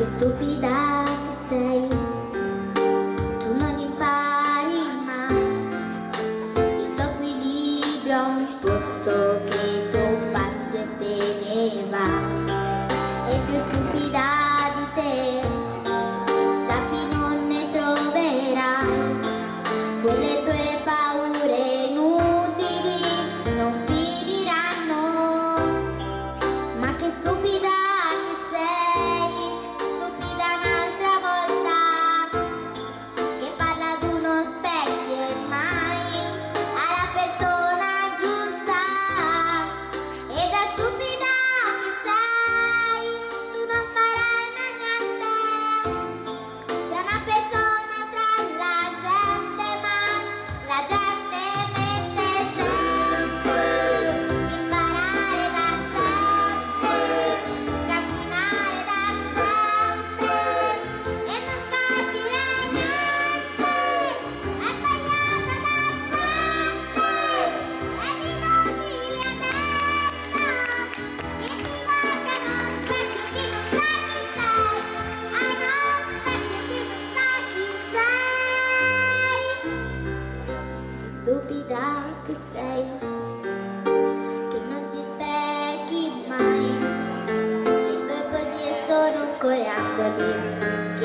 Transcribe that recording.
stupida che sei, tu non impari mai il tuo equilibrio a un posto che tu passi e te ne vai. E più stupida di te, sappi non ne troverai, quelle tue paure inutili non finiranno. Ma che stupida che sei, stupida un'altra volta, che parla ad uno specchio e mai alla persona giusta. E da stupida che sei, tu non farai mai niente, sei una persona tra la gente, ma la gente mette sempre imparare da sempre, camminare da sempre e non capire niente, è sbagliata da sempre ed inutile adesso che ti guardano specchio che non sai chi sei, a uno specchio che non sai chi sei. Che stupida che sei, che non ti sprechi mai, le tue poesie sono coriandoli